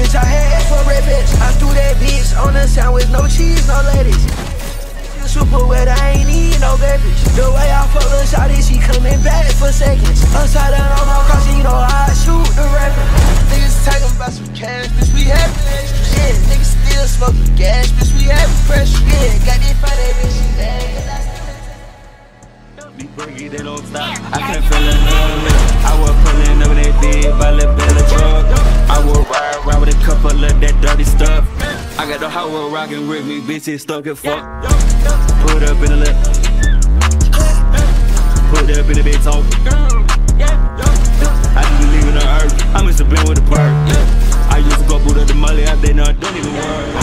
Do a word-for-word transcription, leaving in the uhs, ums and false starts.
bitch, I had for breakfast. I threw that bitch on the sandwich, no cheese, no lettuce. Super wet, I ain't need no beverage. The way I fuck the shawty, she coming back for seconds. Upside down on my cross, you know I shoot the rapper. Niggas talking about some cash, bitch, we having extra shit. Niggas still smoking gas, bitch, we having pressure. Yeah, got this fight, that bitch, she bad. Be breaky, they don't stop. I can't feel another lick. I was pulling up in that big by the belly truck. I would ride around with a couple of that dirty stuff. I got the hot world rockin' with me, bitches stuck and fuck. Put up in the lip. Put up in the big talk. I just believe in the earth. I'm in the bin with the perk. I used to go boot up the molly, I did not, don't even worry.